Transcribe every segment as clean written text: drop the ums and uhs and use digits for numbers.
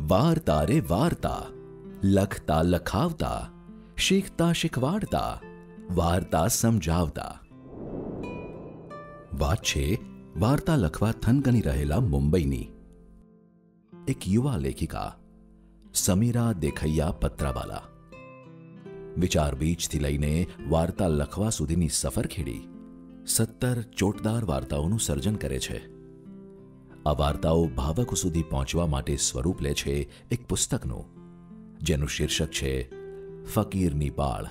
વાર્તા રે વાર્તા, લખતા લખાવતા, શીખતા શીખવાડતા, વાર્તા સમજાવતા. વાત છે વાર્તા લખવા થનગની રહેલા મુંબઈની. એક યુવા લેખિકા સમીરા દેખૈયા પત્રાવાલા વિચાર બીજથી લઈને વાર્તા લખવા સુધીની સફર ખેડી 17 ચોટદાર વાર્તાઓનું સર્જન કરે છે. આ વાર્તાઓ ભાવકો સુધી પહોંચવા માટે સ્વરૂપ લે છે એક પુસ્તકનું, જેનું શીર્ષક છે ફકીરની પાળ.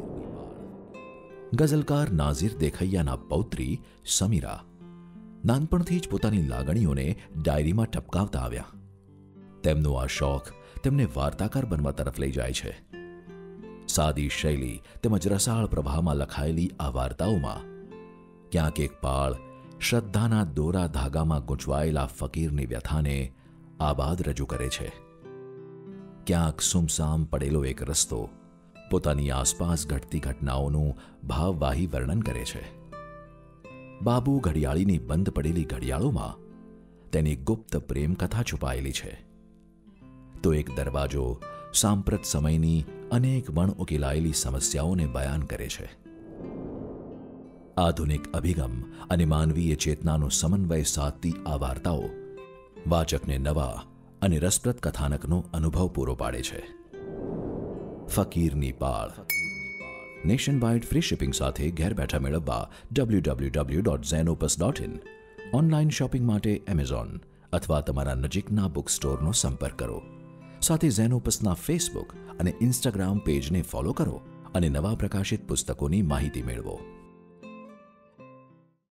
ગઝલકાર નાઝિર દેખૈયાના પૌત્રી સમીરા નાનપણથી જ પોતાની લાગણીઓને ડાયરીમાં ટપકાવતા આવ્યા. તેમનો આ શોખ તેમને વાર્તાકાર બનવા તરફ લઈ જાય છે. સાદી શૈલી તેમજ રસાળ પ્રવાહમાં લખાયેલી આ વાર્તાઓમાં ક્યાંક એક પાળ શ્રદ્ધાના દોરા ધાગામાં ગૂંચવાયેલા ફકીરની વ્યથાને આબાદ રજૂ કરે છે. ક્યાંક સુમસામ પડેલો એક રસ્તો પોતાની આસપાસ ઘટતી ઘટનાઓનું ભાવવાહી વર્ણન કરે છે. બાબુ ઘડિયાળીની બંધ પડેલી ઘડિયાળોમાં તેની ગુપ્ત પ્રેમ કથા છુપાયેલી છે. તો એક દરવાજો સાંપ્રત સમયની અનેક વણ ઉકેલાયેલી સમસ્યાઓને બયાન કરે છે. આધુનિક અભિગમ અને માનવીય ચેતનાનો સમન્વય સાધતી આ વાર્તાઓ વાચકને નવા અને રસપ્રદ કથાનકનો અનુભવ પૂરો પાડે છે. ફકીરની પાળ નેશન વાઇડ ફ્રી શિપિંગ સાથે ઘેર બેઠા મેળવવા www.zenopus.in, ઓનલાઈન શોપિંગ માટે એમેઝોન અથવા તમારા નજીકના બુક સ્ટોરનો સંપર્ક કરો. સાથે ઝેનોપસના ફેસબુક અને ઇન્સ્ટાગ્રામ પેજને ફોલો કરો અને નવા પ્રકાશિત પુસ્તકોની માહિતી મેળવો.